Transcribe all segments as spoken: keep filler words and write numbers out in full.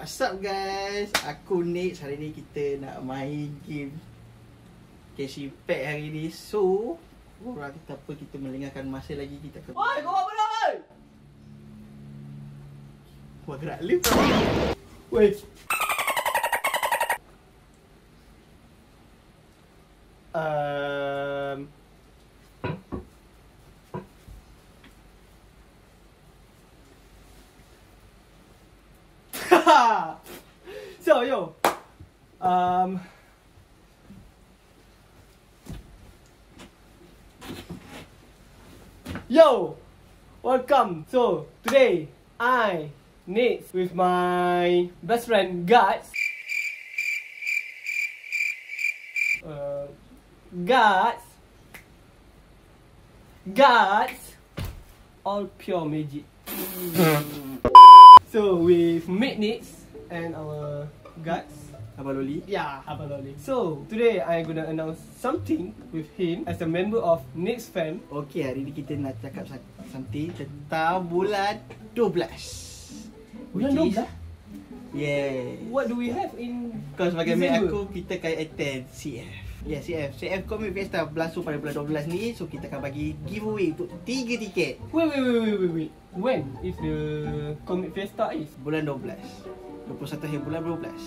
What's up guys? Aku Nick. Hari ni kita nak main game Cash Impact hari ni. So korang kata apa, kita melengahkan masa lagi. Kita akan Oi, kau buat benda oi. Wah, gerak lift. Weh. Um So yo um Yo, welcome. So today I Nick with my best friend Guts. Uh, Guts. Guts. All pure magic. So with mate Nick and our Guts. Abang Loli. Yeah, Abang Loli. So today I'm gonna announce something with him as a member of Nick's fam. Okay, hari ni kita nak cakap something tentang bulan dua belas. Bulan dua belas? Yeah. What do we have in Kau sebagai mate December? aku, kita akan attend C F. Ya, yeah, C F. C F Comic Fiesta berlangsung pada bulan dua belas ni. So kita akan bagi giveaway untuk tiga tiket. Wait, wait, wait, wait, wait, wait. When is the Comic Fiesta is? Bulan dua belas. dua puluh satu hari bulan dua belas.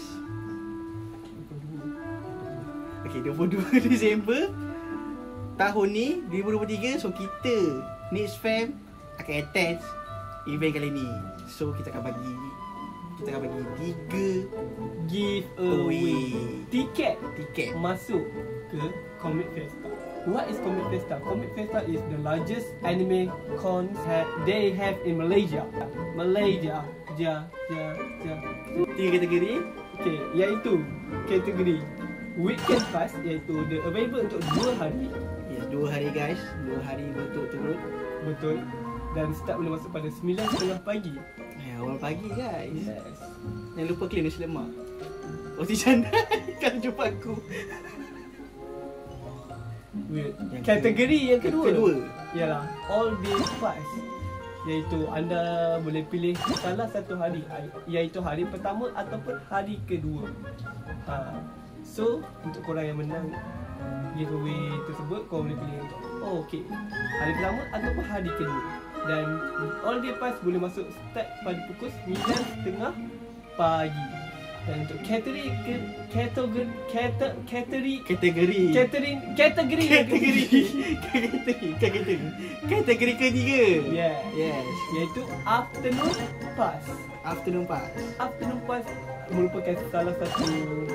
Okay, dua puluh dua Disember tahun ni dua ribu dua puluh tiga. So kita Nick's Fam akan attend event kali ni. So kita akan bagi Kita akan bagi tiga Giveaway tiket tiket masuk ke Comic Fiesta. What is Comic Fiesta? Comic Fiesta is the largest anime con that they have in Malaysia. Malaysia. Ja, ja, ja. Tiga kategori. Okay, iaitu kategori Weekend Pass, iaitu the available untuk dua hari. Yes, dua hari guys. Dua hari berturut-turut. Betul. Dan start boleh masuk pada sembilan tiga puluh pagi. Eh, awal pagi guys. Yes. Jangan lupa clean nasi lemak. Roti canai kalau jumpa aku. Weird. Yang Kategori yang kedua, kedua. ialah All Day Pass, iaitu anda boleh pilih salah satu hari, iaitu hari pertama ataupun hari kedua. ha. So untuk korang yang menang giveaway tersebut, korang boleh pilih untuk oh okey, hari pertama ataupun hari kedua. Dan All Day Pass boleh masuk start pada pukul sembilan tiga puluh pagi. Dan untuk kategori ke, kategori kategori kategori Kategori. kategori kategori Kategori. Kategori. Kategori. Kategori ketiga. Yeah. Yes. Iaitu Afternoon Pass. Afternoon pass. Afternoon Pass merupakan salah satu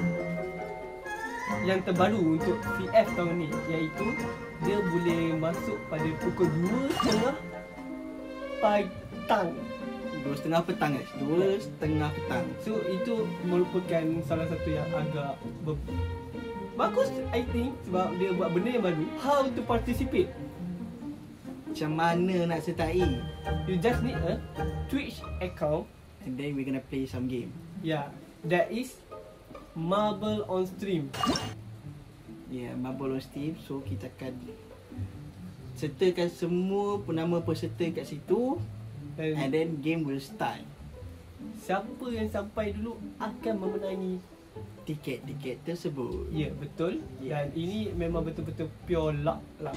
yang terbaru untuk C F tahun ni, iaitu dia boleh masuk pada pukul dua tiga puluh petang. Dua setengah petang guys. Dua setengah petang. So itu merupakan salah satu yang agak ber- bagus, I think, sebab dia buat benda yang baru. How to participate? Macam mana nak sertai? You just need a Twitch account. And then we're gonna play some game. Yeah, that is Marble on Stream. Yeah, Marble on Steam. So kita akan sertakan semua penama peserta kat situ. Dan And then game will start. siapa yang sampai dulu akan memenangi. Tiket-tiket tersebut. Ya, betul. Yeah. Dan ini memang betul-betul pure luck lah.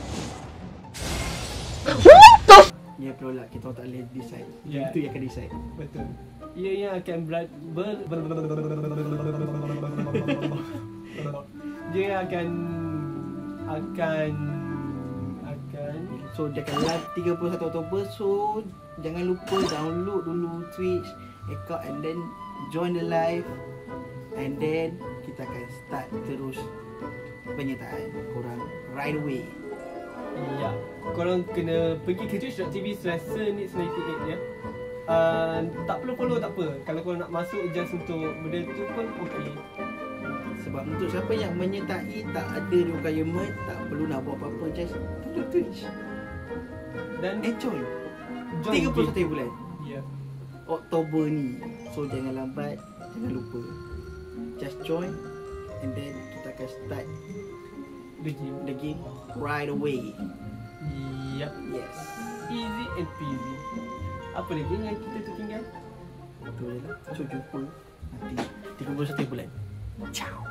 Ya, yeah, pula kita orang tak boleh decide. Yeah. Itu yang akan decide. Betul. Ia yang akan ber, ber, ber, dia akan akan akan So dia akan live tiga puluh satu Oktober. So jangan lupa download dulu Twitch account and then join the live. And then kita akan start terus penyertaan korang right away. ya, korang kena pergi ke twitch dot t v slash sernix sembilan lapan ya. Uh, tak perlu follow, tak apa. Kalau korang nak masuk just untuk benda tu pun okey. Sebab untuk siapa yang menyertai tak ada requirement, tak perlu nak buat apa-apa, just duduk Twitch Dan enjoy. join tiga puluh satu game. bulan Ya. Oktober ni. So jangan lambat, jangan lupa. Just join and then kita akan start The game. the game right away. Yep. Yes. Easy and peasy. Apa lagi yang kita tertinggal? Tu tu je lah. So jumpa nanti tiga puluh satu bulan. Ciao.